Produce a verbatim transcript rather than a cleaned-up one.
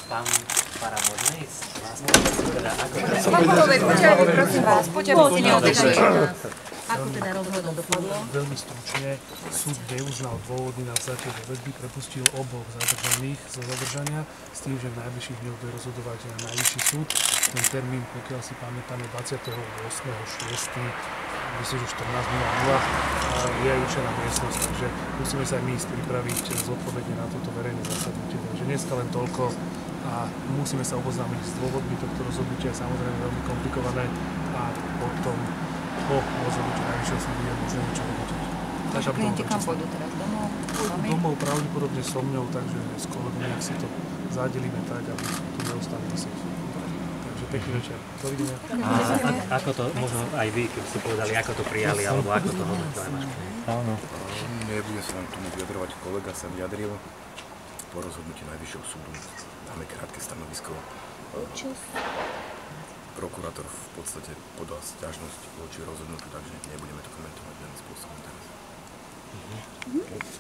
Pán Paravodný, vás teda ako teda... Pán Holovec, počkajte, prosím vás, počkajte, neodešli. Ako teda rozhodol dopadlo? Veľmi stručne, súd neuznal dôvody na vzatie do väzby, prepustil oboch zadržaných zo zadržania s tým, že v najbližších dňoch bude rozhodovať na najvyšší súd. Ten termín, pokiaľ si pamätáme, dvadsiateho ôsmeho šiesteho myslím, že štrnásť nula nula je určená miestnosť, takže musíme sa aj my pripraviť zodpovedne na toto verejné zasadnutie. Takže dneska len toľko a musíme sa oboznámiť s dôvodmi tohto rozhodnutia, je samozrejme veľmi komplikované a potom po rozhodnutí najvyššieho súdu je možné niečo hodnotiť. Vaši klienti kam pôjdu teraz? Domov? Sami? Domov pravdepodobne so mňou, takže s kolegami, ak si to zadelíme tak, aby tu neostali vysieť. Takže pekný večer. Dovidenia. A ako to, možno aj vy, keby ste povedali, ako to prijali, alebo ako to hodnotil aj váš klient? Áno. Nebude sa nám tomu vyjadrovať, kolega sa vyjadril po rozhodnutí najvyššieho súdu. Dáme krátke stanovisko. Prokurátor v podstate podal sťažnosť voči rozhodnutiu, takže nebudeme to komentovať daným spôsobom teraz.